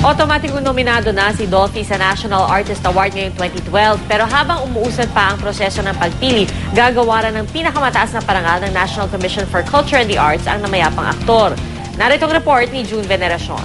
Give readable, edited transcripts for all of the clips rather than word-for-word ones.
Automatikong nominado na si Dolphy sa National Artist Award ngayong 2012. Pero habang umuusad pa ang proseso ng pagpili, gagawaran ng pinakamataas na parangal ng National Commission for Culture and the Arts ang namayapang aktor. Narito ang report ni June Veneracion.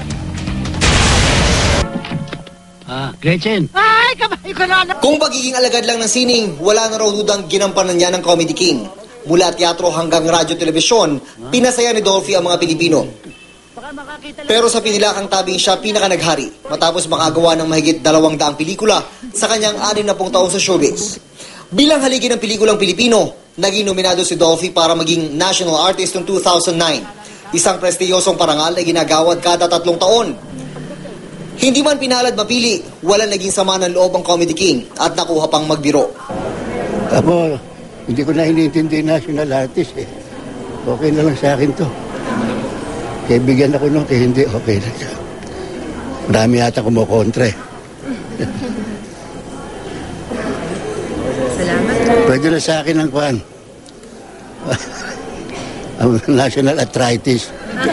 Gretchen. Ay, kamay ko na. Kung pagiging alagad lang ng sining, wala na raw dudang ginampanan niya ng Comedy King. Mula teatro hanggang radyo-telebisyon, pinasaya ni Dolphy ang mga Pilipino. Pero sa pinilakang tabing siya pinakanaghari matapos makagawa ng mahigit 200 pelikula sa kanyang 60 taon sa showbiz. Bilang haligi ng pelikulang Pilipino, naging nominado si Dolphy para maging National Artist noong 2009. Isang prestiyosong parangal na ginagawad kada 3 taon. Hindi man pinalad mapili, walang naging sama ng loob ang Comedy King at nakuha pang magbiro. Ako, hindi ko na iniintindi national artist eh. Okay na lang sa akin to. Kaya bigyan ako nung hindi, okay na siya. Marami yata kumukontra eh. Salamat. Pwede na sa akin ang kuhan. Ang national arthritis.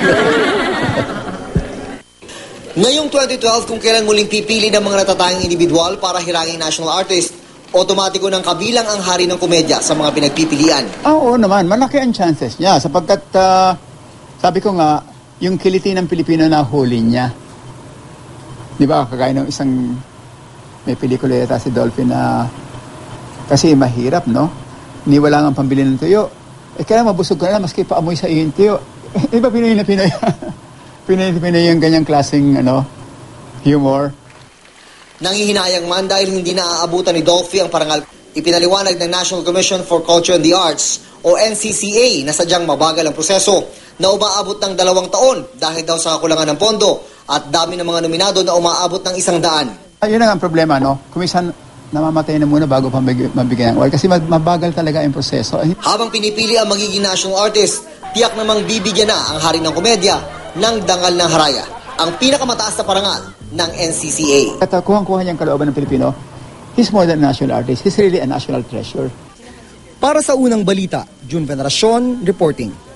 Ngayong 2012, kung kailan muling pipili ng mga natatanging individual para hiranging national artist, otomatiko ng kabilang ang hari ng komedya sa mga pinagpipilian. Oo naman, malaki ang chances niya sapagkat sabi ko nga, yung kiliti ng Pilipino na huli niya. Di ba, kagaya ng isang may pelikula yata si Dolphy na kasi mahirap, no? Niwala nga pambili ng tuyo. Kaya mabusog ka na maski paamoy sa iyo yung tuyo. Di ba Pinoy na Pinoy? Pinoy yung ganyang klaseng humor. Nangihinayang man dahil hindi na aabutan ni Dolphy ang parangal. Ipinaliwanag ng National Commission for Culture and the Arts o NCCA na sadyang mabagal ang proseso na umaabot ng 2 taon dahil daw sa kakulangan ng pondo at dami ng mga nominado na umaabot ng 100. Yun ang problema, no? Kumisan namamatay na muna bago pa mabigyan ng award kasi mabagal talaga yung proseso. Habang pinipili ang magiging national artist, tiyak namang bibigyan na ang hari ng komedya ng dangal ng haraya, ang pinakamataas na parangal ng NCCA. At kuhang-kuha niyang kalooban ng Pilipino, he's more than a national artist. He's really a national treasure. Para sa unang balita, June Veneracion reporting.